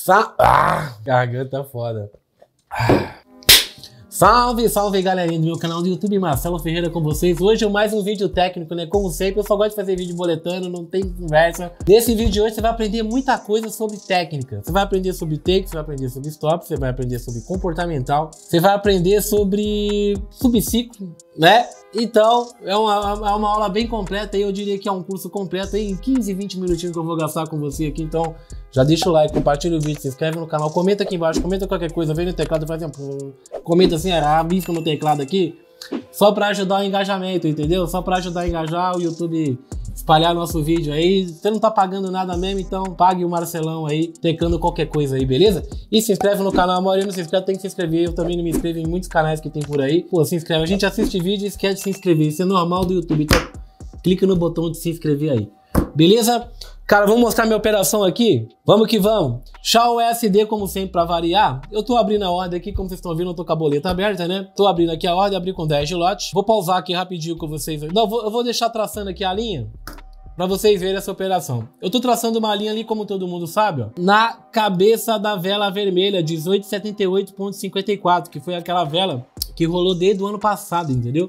Garganta foda. Salve, salve galerinha do meu canal do YouTube, Marcelo Ferreira com vocês. Hoje é mais um vídeo técnico, né? Como sempre, eu só gosto de fazer vídeo boletando, não tem conversa. Nesse vídeo de hoje você vai aprender muita coisa sobre técnica. Você vai aprender sobre take, você vai aprender sobre stop, você vai aprender sobre comportamental, você vai aprender sobre subciclo, né? Então, é uma aula bem completa e eu diria que é um curso completo aí, em 15, 20 minutinhos que eu vou gastar com você aqui. Então, já deixa o like, compartilha o vídeo, se inscreve no canal, comenta aqui embaixo, comenta qualquer coisa, vem no teclado e faz comenta assim, rabisca no teclado aqui, só pra ajudar o engajamento, entendeu? Só pra ajudar a engajar o YouTube, espalhar nosso vídeo aí. Você não tá pagando nada mesmo, então pague o Marcelão aí, teclando qualquer coisa aí, beleza? E se inscreve no canal, a maioria não se inscreve, tem que se inscrever. Eu também não me inscrevo em muitos canais que tem por aí. Pô, se inscreve, a gente assiste vídeo e esquece de se inscrever, isso é normal do YouTube, então clica no botão de se inscrever aí, beleza? Cara, vamos mostrar minha operação aqui? Vamos que vamos. Shao USD, como sempre, para variar. Eu tô abrindo a ordem aqui, como vocês estão vendo, eu tô com a boleta aberta, né? Tô abrindo aqui a ordem, abri com 10 de lote. Vou pausar aqui rapidinho com vocês. Não, eu vou deixar traçando aqui a linha para vocês verem essa operação. Eu tô traçando uma linha ali, como todo mundo sabe, ó, na cabeça da vela vermelha, 1878,54, que foi aquela vela que rolou desde o ano passado, entendeu?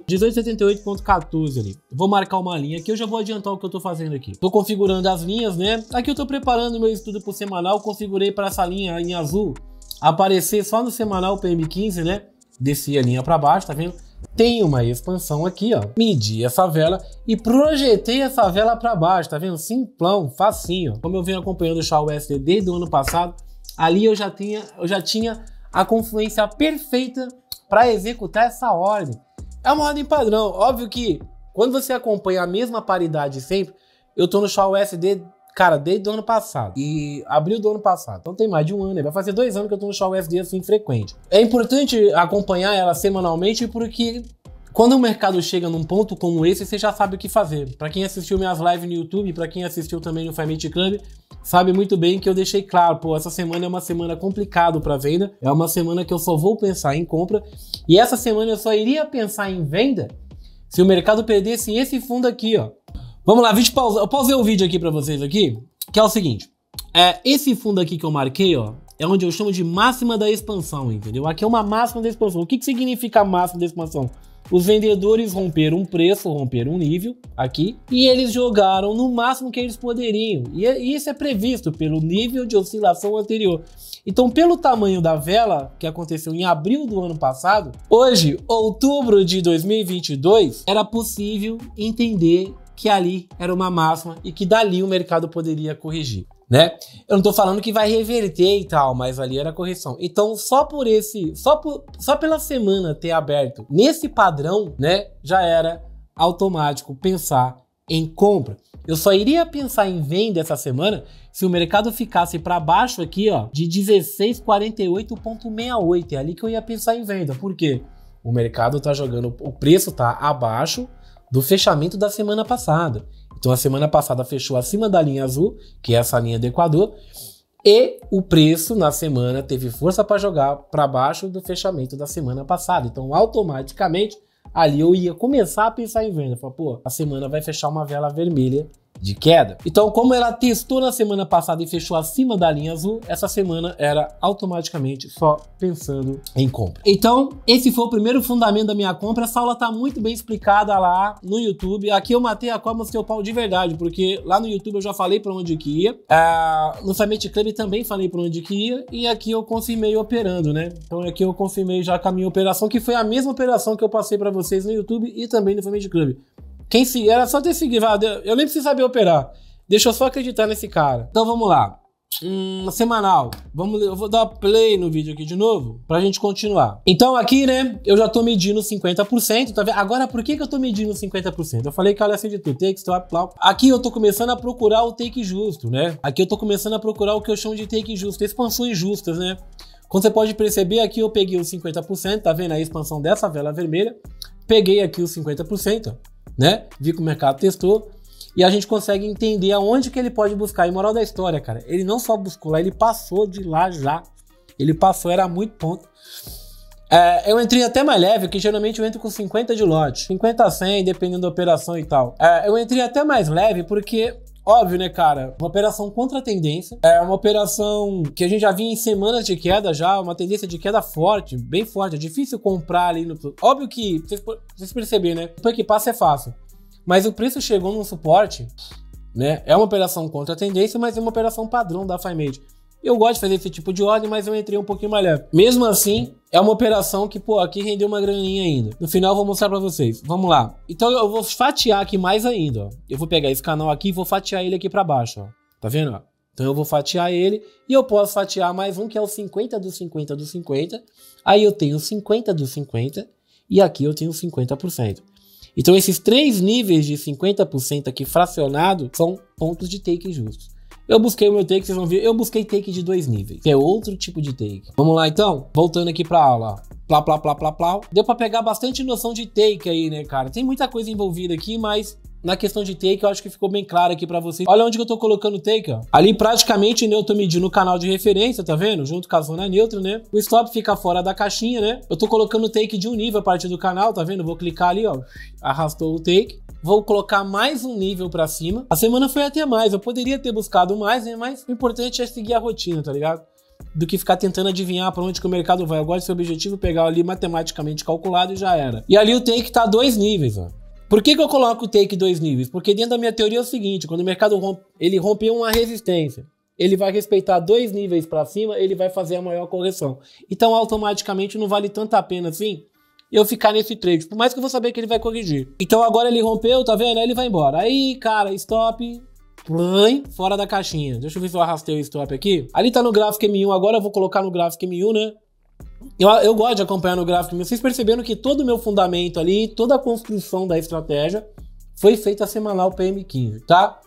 1878,14 ali. Vou marcar uma linha aqui, eu já vou adiantar o que eu tô fazendo aqui. Tô configurando as linhas, né? Aqui eu tô preparando meu estudo pro semanal, configurei para essa linha em azul aparecer só no semanal PM15, né? Desci a linha para baixo, tá vendo? Tem uma expansão aqui, ó. Medi essa vela e projetei essa vela para baixo, tá vendo? Simplão, facinho. Como eu venho acompanhando o Shao USD desde o ano passado, ali eu já tinha a confluência perfeita para executar essa ordem. É uma ordem padrão. Óbvio que quando você acompanha a mesma paridade sempre, eu tô no Shao USD, cara, desde o ano passado. E abril do ano passado. Então tem mais de um ano, vai fazer 2 anos que eu tô no Shao USD assim frequente. É importante acompanhar ela semanalmente porque quando o mercado chega num ponto como esse, você já sabe o que fazer. Para quem assistiu minhas lives no YouTube, para quem assistiu também no Family Club, sabe muito bem que eu deixei claro, pô, essa semana é uma semana complicada para venda, é uma semana que eu só vou pensar em compra, e essa semana eu só iria pensar em venda se o mercado perdesse esse fundo aqui, ó. Vamos lá, eu pausei o vídeo aqui para vocês aqui, que é o seguinte, esse fundo aqui que eu marquei, ó, é onde eu chamo de máxima da expansão, entendeu? Aqui é uma máxima da expansão. O que significa a máxima da expansão? Os vendedores romperam um preço, romperam um nível aqui e eles jogaram no máximo que eles poderiam. E isso é previsto pelo nível de oscilação anterior. Então, pelo tamanho da vela que aconteceu em abril do ano passado, hoje, outubro de 2022, era possível entender que ali era uma máxima e que dali o mercado poderia corrigir, né? Eu não tô falando que vai reverter e tal, mas ali era a correção. Então, só pela semana ter aberto nesse padrão, né, já era automático pensar em compra. Eu só iria pensar em venda essa semana se o mercado ficasse para baixo aqui, ó, de 1648,68. É ali que eu ia pensar em venda. Por quê? O mercado tá jogando, o preço tá abaixo do fechamento da semana passada. Então a semana passada fechou acima da linha azul, que é essa linha do Equador, e o preço na semana teve força para jogar para baixo do fechamento da semana passada. Então automaticamente ali eu ia começar a pensar em venda. Falar, pô, a semana vai fechar uma vela vermelha de queda. Então, como ela testou na semana passada e fechou acima da linha azul, essa semana era automaticamente só pensando em compra. Então, esse foi o primeiro fundamento da minha compra. Essa aula tá muito bem explicada lá no YouTube. Aqui eu matei a cobra no seu pau de verdade, porque lá no YouTube eu já falei para onde que ia. No Family Club também falei para onde que ia. E aqui eu confirmei operando, né? Então aqui eu confirmei já com a minha operação, que foi a mesma operação que eu passei para vocês no YouTube e também no Family Club. Era só ter seguido, eu nem preciso saber operar, deixa eu só acreditar nesse cara. Então vamos lá, semanal, eu vou dar play no vídeo aqui de novo pra gente continuar. Então aqui, né, eu já tô medindo 50%, tá vendo? Agora por que eu tô medindo 50%? Eu falei que olha assim de tudo, take, stop, plau. Aqui eu tô começando a procurar o take justo, né? Aqui eu tô começando a procurar o que eu chamo de take justo, expansões justas, né? Como você pode perceber, aqui eu peguei os 50%, tá vendo a expansão dessa vela vermelha, peguei aqui os 50%, né? Vi que o mercado testou e a gente consegue entender aonde que ele pode buscar. E moral da história, cara, ele não só buscou lá, ele passou de lá já. Ele passou, era muito ponto. Eu entrei até mais leve, que geralmente eu entro com 50 de lote, 50 a 100, dependendo da operação e tal. Eu entrei até mais leve porque Óbvio, né, cara? Uma operação contra a tendência. É uma operação que a gente já vinha em semanas de queda já, uma tendência de queda forte, bem forte. É difícil comprar ali no... Óbvio que, vocês perceberam, né? Depois que passa é fácil. Mas o preço chegou num suporte, né? É uma operação contra a tendência, mas é uma operação padrão da FiMate. Eu gosto de fazer esse tipo de ordem, mas eu entrei um pouquinho mais leve. Mesmo assim, é uma operação que, pô, aqui rendeu uma graninha ainda. No final eu vou mostrar pra vocês. Vamos lá. Então eu vou fatiar aqui mais ainda, ó. Eu vou pegar esse canal aqui e vou fatiar ele aqui pra baixo, ó. Tá vendo, ó? Então eu vou fatiar ele e eu posso fatiar mais um que é o 50 do 50 do 50. Aí eu tenho 50 do 50 e aqui eu tenho 50%. Então esses três níveis de 50% aqui fracionado são pontos de take justos. Eu busquei o meu take, vocês vão ver, eu busquei take de 2 níveis, que é outro tipo de take. Vamos lá então? Voltando aqui pra aula, ó. Plá. Deu pra pegar bastante noção de take aí, né, cara? Tem muita coisa envolvida aqui, mas na questão de take eu acho que ficou bem claro aqui pra vocês. Olha onde que eu tô colocando o take, ó. Ali praticamente eu tô medindo o canal de referência, tá vendo? Junto com a zona neutra, né? O stop fica fora da caixinha, né? Eu tô colocando o take de um nível a partir do canal, tá vendo? Vou clicar ali, ó. Arrastou o take. Vou colocar mais um nível pra cima. A semana foi até mais. Eu poderia ter buscado mais, né? Mas o importante é seguir a rotina, tá ligado? Do que ficar tentando adivinhar pra onde que o mercado vai. Eu gosto de ser objetivo, pegar ali matematicamente calculado e já era. E ali o take tá 2 níveis, ó. Por que eu coloco o take 2 níveis? Porque dentro da minha teoria é o seguinte. Quando o mercado ele rompeu uma resistência, ele vai respeitar 2 níveis pra cima, ele vai fazer a maior correção. Então automaticamente não vale tanto a pena assim eu ficar nesse trade, por mais que eu vou saber que ele vai corrigir. Então agora ele rompeu, tá vendo? Aí ele vai embora. Aí, cara, stop, fora da caixinha. Deixa eu ver se eu arrastei o stop aqui. Ali tá no gráfico M1, agora eu vou colocar no gráfico M1, né? Eu gosto de acompanhar no gráfico M1. Vocês perceberam que todo o meu fundamento ali, toda a construção da estratégia foi feita semanal PM15, tá?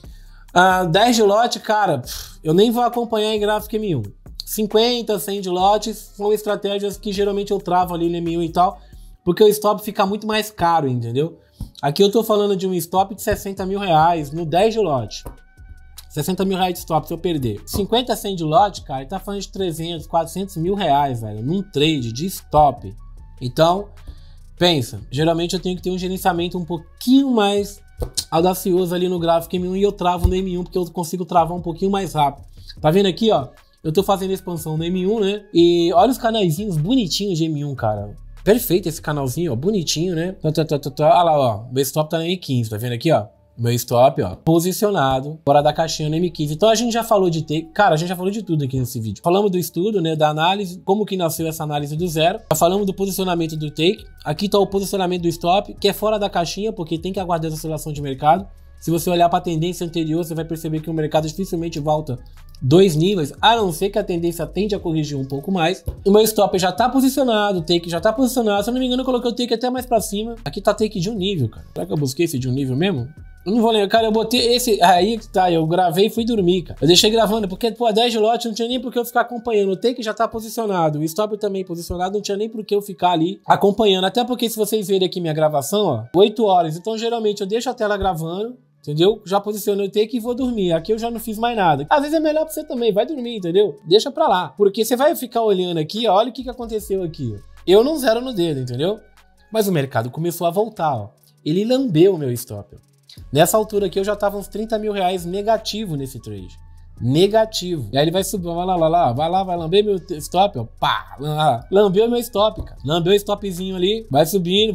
10 de lote, cara, eu nem vou acompanhar em gráfico M1. 50, 100 de lotes são estratégias que geralmente eu travo ali no M1 e tal, porque o stop fica muito mais caro, entendeu? Aqui eu tô falando de um stop de 60 mil reais no 10 de lote. 60 mil reais de stop se eu perder. 50, 100 de lote, cara, ele tá falando de 300, 400 mil reais, velho, num trade de stop. Então, pensa, geralmente eu tenho que ter um gerenciamento um pouquinho mais audacioso ali no gráfico M1 e eu travo no M1 porque eu consigo travar um pouquinho mais rápido. Tá vendo aqui, ó? Eu tô fazendo expansão no M1, né? E olha os canaizinhos bonitinhos de M1, cara. Perfeito esse canalzinho, ó. Bonitinho, né? Olha lá, ó. Meu stop tá no M15, tá vendo aqui, ó? Meu stop, ó. Posicionado, fora da caixinha no M15. Então a gente já falou de take. Cara, a gente já falou de tudo aqui nesse vídeo. Falamos do estudo, né? Da análise, como que nasceu essa análise do zero. Já falamos do posicionamento do take. Aqui tá o posicionamento do stop, que é fora da caixinha, porque tem que aguardar essa oscilação de mercado. Se você olhar para a tendência anterior, você vai perceber que o mercado dificilmente volta 2 níveis, a não ser que a tendência tende a corrigir um pouco mais. O meu stop já tá posicionado, o take já tá posicionado. Se eu não me engano, eu coloquei o take até mais pra cima. Aqui tá take de um nível, cara. Será que eu busquei esse de um nível mesmo? Eu não vou lembrar, cara, eu botei esse... Aí que tá, eu gravei e fui dormir, cara. Eu deixei gravando, porque, pô, 10 de lote não tinha nem por que eu ficar acompanhando. O take já tá posicionado, o stop também posicionado, não tinha nem por que eu ficar ali acompanhando. Até porque, se vocês verem aqui minha gravação, ó, 8 horas. Então, geralmente, eu deixo a tela gravando, entendeu? Já posicionei o take e vou dormir. Aqui eu já não fiz mais nada. Às vezes é melhor pra você também, vai dormir, entendeu? Deixa pra lá. Porque você vai ficar olhando aqui, ó, olha o que aconteceu aqui. Eu não zero no dedo, entendeu? Mas o mercado começou a voltar, ó. Ele lambeu o meu stop, ó. Nessa altura aqui eu já tava uns 30 mil reais negativo nesse trade. Negativo. E aí ele vai subir, vai lá, vai lamber meu stop, ó. Pá! Lambeu meu stop, cara. Lambeu o stopzinho ali. Vai subindo.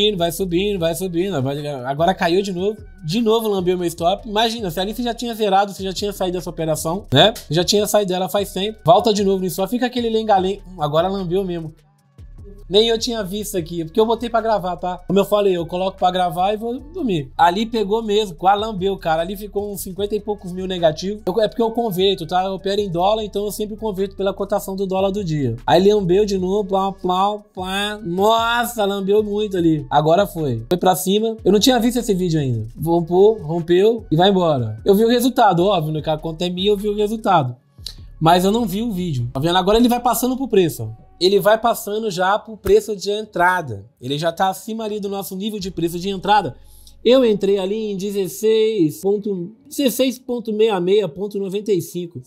Agora caiu de novo. De novo lambeu meu stop. Imagina, se ali você já tinha zerado, você já tinha saído dessa operação, né? Você já tinha saído dela faz tempo. Volta de novo no stop. Fica aquele lenga-lenga. Agora lambeu mesmo. Nem eu tinha visto aqui, porque eu botei pra gravar, tá? Como eu falei, eu coloco pra gravar e vou dormir. Ali pegou mesmo, quase lambeu, cara. Ali ficou uns 50 e poucos mil negativo. É porque eu converto, tá? Eu opero em dólar, então eu sempre converto pela cotação do dólar do dia. Aí lambeu de novo, plá. Nossa, lambeu muito ali. Agora foi. Foi pra cima. Eu não tinha visto esse vídeo ainda. Rompeu e vai embora. Eu vi o resultado, óbvio, né? Que a conta é minha, eu vi o resultado. Mas eu não vi o vídeo. Tá vendo? Agora ele vai passando pro preço, ó. Ele vai passando já pro preço de entrada. Ele já tá acima ali do nosso nível de preço de entrada. Eu entrei ali em 16.66.95.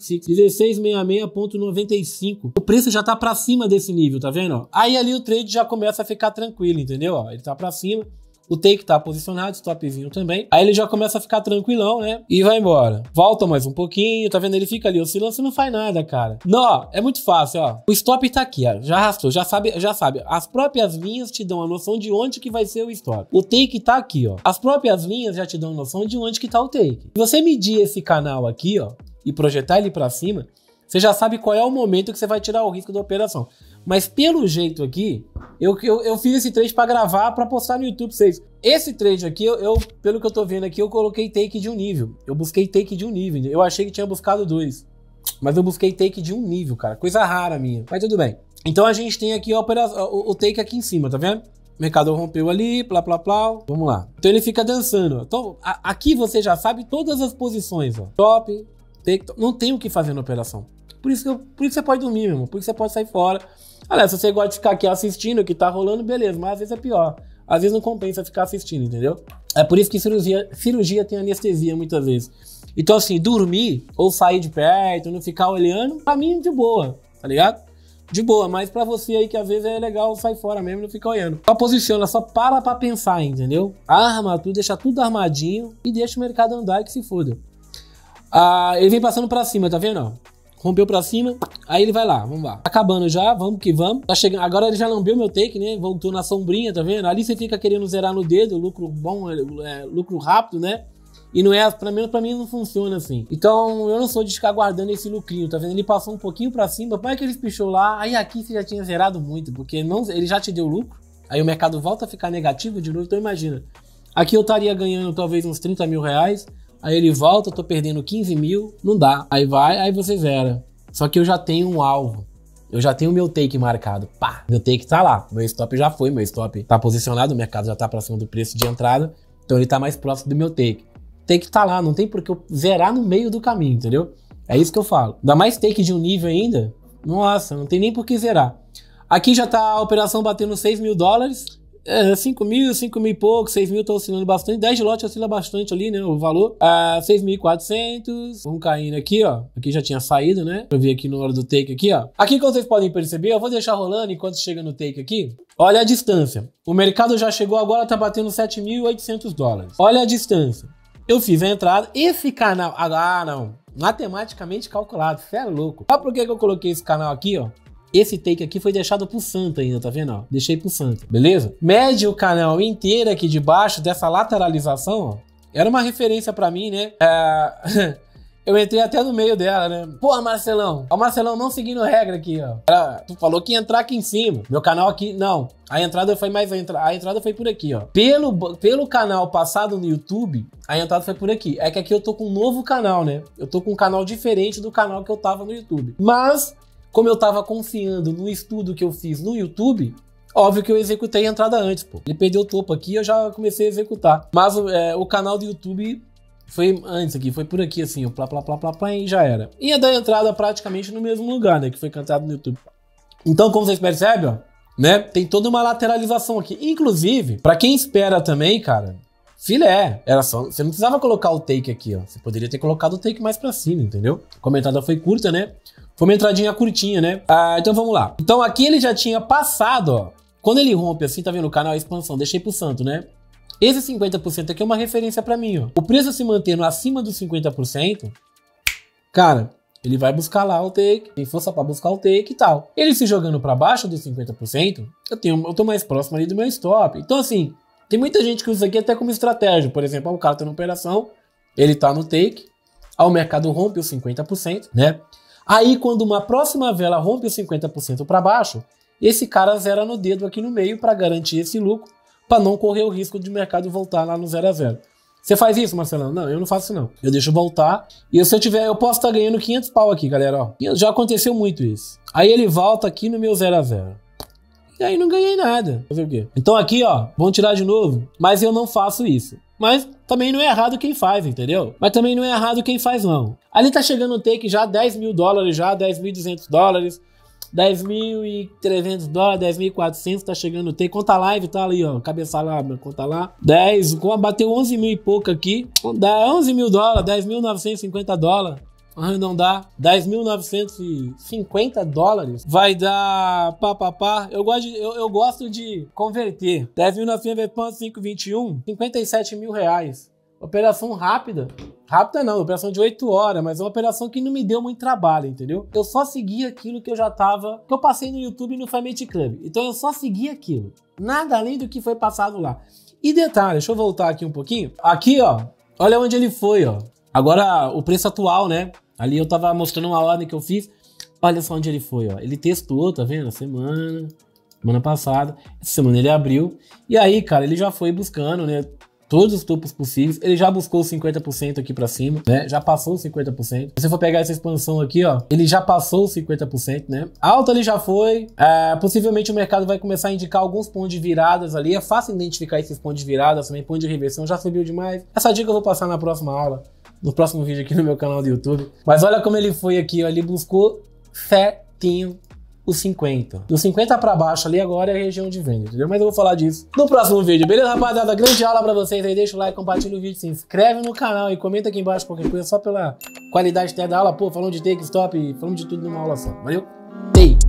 1666.95. O preço já tá pra cima desse nível, tá vendo? Aí ali o trade já começa a ficar tranquilo, entendeu? Ele tá pra cima. O take tá posicionado, stopzinho também. Aí ele já começa a ficar tranquilão, né? E vai embora. Volta mais um pouquinho, tá vendo? Ele fica ali oscilando, você não faz nada, cara. Não, ó, é muito fácil, ó. O stop tá aqui, ó. Já arrastou, já sabe. As próprias linhas te dão a noção de onde que vai ser o stop. O take tá aqui, ó. As próprias linhas já te dão a noção de onde que tá o take. Se você medir esse canal aqui, ó, e projetar ele pra cima, você já sabe qual é o momento que você vai tirar o risco da operação. Mas pelo jeito aqui, eu fiz esse trade para gravar, para postar no YouTube pra vocês. Esse trade aqui, pelo que eu tô vendo aqui, eu coloquei take de um nível. Eu busquei take de um nível. Eu achei que tinha buscado 2. Mas eu busquei take de um nível, cara. Coisa rara minha. Mas tudo bem. Então a gente tem aqui o take aqui em cima, tá vendo? O mercado rompeu ali, plá, plá, plá. Vamos lá. Então ele fica dançando. Então aqui você já sabe todas as posições, ó. Top, take, top. Não tem o que fazer na operação. Por isso você pode dormir, meu irmão. Por isso você pode sair fora. Aliás, se você gosta de ficar aqui assistindo o que tá rolando, beleza. Mas às vezes é pior. Às vezes não compensa ficar assistindo, entendeu? É por isso que cirurgia tem anestesia muitas vezes. Então assim, dormir ou sair de perto, não ficar olhando, pra mim de boa, tá ligado? De boa, mas pra você aí que às vezes é legal sair fora mesmo e não ficar olhando. Só posiciona, só para pra pensar, entendeu? Arma tudo, deixa tudo armadinho e deixa o mercado andar e que se foda. Ele vem passando pra cima, tá vendo? Ó? Rompeu pra cima, aí ele vai lá, vamos lá. Tá acabando já, vamos que vamos. Tá chegando, agora ele já lambeu meu take, né? Voltou na sombrinha, tá vendo? Ali você fica querendo zerar no dedo, lucro bom, lucro rápido, né? E não é, pra mim não funciona assim. Então eu não sou de ficar guardando esse lucrinho, tá vendo? Ele passou um pouquinho pra cima, como é que ele pichou lá? Aí aqui você já tinha zerado muito, porque ele já te deu lucro. Aí o mercado volta a ficar negativo de novo, então imagina. Aqui eu estaria ganhando talvez uns 30 mil reais. Aí ele volta, eu tô perdendo 15 mil, não dá. Aí você zera. Só que eu já tenho um alvo. Eu já tenho o meu take marcado. Pá, meu take tá lá. Meu stop já foi, meu stop tá posicionado, o mercado já tá pra cima do preço de entrada. Então ele tá mais próximo do meu take. Take tá lá, não tem por que eu zerar no meio do caminho, entendeu? É isso que eu falo. Dá mais take de um nível ainda? Nossa, não tem nem por que zerar. Aqui já tá a operação batendo 6 mil dólares. 5 mil e pouco, 6 mil tá oscilando bastante, 10 de lote oscila bastante ali, né, o valor, 6.400, vamos caindo aqui, ó, aqui já tinha saído, né, eu vi aqui na hora do take aqui, ó, aqui como vocês podem perceber, eu vou deixar rolando enquanto chega no take aqui, olha a distância, o mercado já chegou agora, tá batendo 7.800 dólares, olha a distância, eu fiz a entrada, esse canal, não, matematicamente calculado, você é louco, sabe por que eu coloquei esse canal aqui, ó? Esse take aqui foi deixado pro santo ainda, tá vendo? Ó, deixei pro santo, beleza? Mede o canal inteiro aqui de baixo dessa lateralização, ó. Era uma referência pra mim, né? Eu entrei até no meio dela, né? Porra, Marcelão. O Marcelão não seguindo regra aqui, ó. Tu falou que ia entrar aqui em cima. Meu canal aqui, não. A entrada foi a entrada foi por aqui, ó. Pelo canal passado no YouTube, a entrada foi por aqui. É que aqui eu tô com um novo canal, né? Eu tô com um canal diferente do canal que eu tava no YouTube. Mas como eu tava confiando no estudo que eu fiz no YouTube, óbvio que eu executei a entrada antes, pô. Ele perdeu o topo aqui, eu já comecei a executar. Mas o canal do YouTube foi antes aqui, foi por aqui assim, ó, plá, plá, plá, plá, plá, e já era. Ia dar entrada praticamente no mesmo lugar, né, que foi cantado no YouTube. Então, como vocês percebem, ó, né, tem toda uma lateralização aqui. Inclusive, pra quem espera também, cara, filé, era só, você não precisava colocar o take aqui, ó. Você poderia ter colocado o take mais pra cima, entendeu? A entrada foi curta, né? Foi uma entradinha curtinha, né? Então vamos lá. Então aqui ele já tinha passado, ó. Quando ele rompe assim, tá vendo o canal, a expansão, deixei pro santo, né? Esse 50% aqui é uma referência pra mim, ó. O preço se mantendo acima dos 50%, cara, ele vai buscar lá o take, tem força pra buscar o take e tal. Ele se jogando pra baixo dos 50%, eu tô mais próximo ali do meu stop. Então assim, tem muita gente que usa aqui até como estratégia. Por exemplo, o cara tá na operação, ele tá no take, aí o mercado rompe os 50%, né? Aí, quando uma próxima vela rompe os 50% para baixo, esse cara zera no dedo aqui no meio para garantir esse lucro, para não correr o risco de mercado voltar lá no 0 a 0. Você faz isso, Marcelão? Não, eu não faço não. Eu deixo voltar e se eu posso estar ganhando 500 pau aqui, galera, ó. Já aconteceu muito isso. Aí ele volta aqui no meu 0 a 0. E aí não ganhei nada. Fazer o quê? Então aqui, ó, vamos tirar de novo, mas eu não faço isso. Mas também não é errado quem faz, entendeu? Mas também não é errado quem faz, não. Ali tá chegando o take já 10 mil dólares, já 10.200 dólares, 10.300 dólares, 10.400, tá chegando o take. Conta a live, tá ali, ó, cabeça lá, conta lá. 10, bateu 11 mil e pouco aqui, dá 11 mil dólares, 10.950 dólares. arredondar, 10.950 dólares, vai dar papapá. Eu gosto de converter 10.900 para 5,21, 57 mil reais. Operação rápida. Rápida não, operação de 8 horas, mas é uma operação que não me deu muito trabalho, entendeu? Eu só segui aquilo que eu passei no YouTube e no Family Club. Então eu só segui aquilo. Nada além do que foi passado lá. E detalhe, deixa eu voltar aqui um pouquinho. Aqui, ó, olha onde ele foi, ó. Agora, o preço atual, né? Ali eu tava mostrando uma ordem que eu fiz. Olha só onde ele foi, ó. Ele testou, tá vendo? Semana passada. Essa semana ele abriu. E aí, cara, ele já foi buscando, né? Todos os topos possíveis. Ele já buscou os 50% aqui pra cima, né? Já passou os 50%. Se você for pegar essa expansão aqui, ó, ele já passou os 50%, né? Alta ele já foi. Possivelmente o mercado vai começar a indicar alguns pontos de viradas ali. É fácil identificar esses pontos de viradas também. Ponto de reversão já subiu demais. Essa dica eu vou passar na próxima aula, no próximo vídeo aqui no meu canal do YouTube. Mas olha como ele foi aqui, ó. Ele buscou certinho os 50. Dos 50 pra baixo ali agora é a região de venda, entendeu? Mas eu vou falar disso no próximo vídeo, beleza, rapaziada? Grande aula pra vocês aí. Deixa o like, compartilha o vídeo, se inscreve no canal e comenta aqui embaixo qualquer coisa só pela qualidade até da aula. Pô, falando de take, stop, falando de tudo numa aula só. Valeu? Ei!